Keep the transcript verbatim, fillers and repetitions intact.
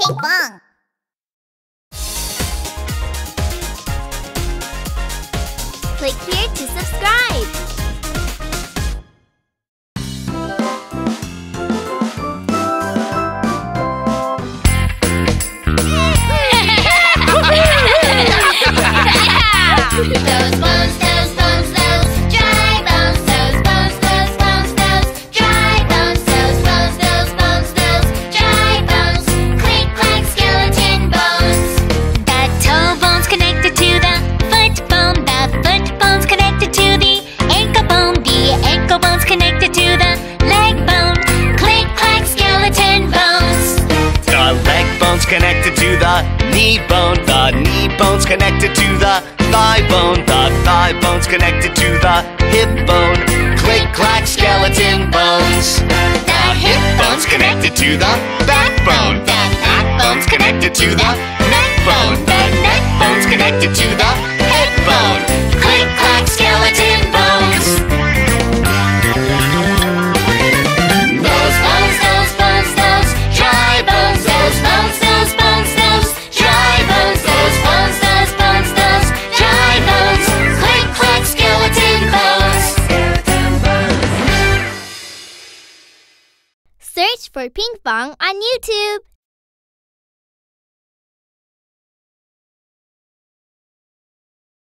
Pinkfong. Click here to subscribe. Those bones, those bones, those dry bones. Those bones, those bones, those dry bones. Those bones, those bones, those dry bones. Click, clack, skeleton bones. The toe bone's connected to the foot bone. The foot bone's connected to the ankle bone. The ankle bone's connected to the leg bone. Click, clack, skeleton bones. The leg bone's connected to the knee bone. The knee bone's connected to the thigh bone. The thigh bone's connected to the hip bone. Click, clack, skeleton bones. The hip bone's connected to the backbone. The backbone's connected to the neck bone. The neck bone's connected to the head bone. Click, clack, skeleton bones. Those bones, those bones, those dry bones. Those bones, those bones, those dry bones. Those bones, those bones, those dry bones. Click, clack, skeleton bones. Search for Pinkfong on YouTube.